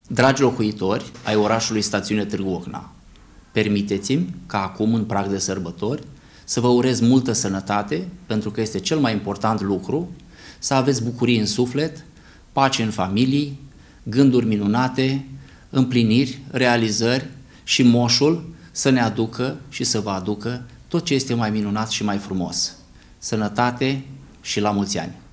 Dragi locuitori ai orașului Stațiune Târgu Ocna, permiteți-mi ca acum, în prag de sărbători, să vă urez multă sănătate, pentru că este cel mai important lucru, să aveți bucurii în suflet, pace în familii, gânduri minunate, împliniri, realizări și moșul să ne aducă și să vă aducă tot ce este mai minunat și mai frumos. Sănătate și la mulți ani!